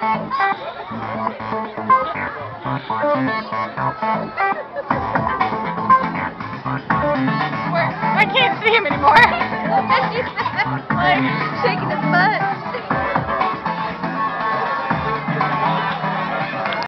I can't see him anymore. Like shaking his butt.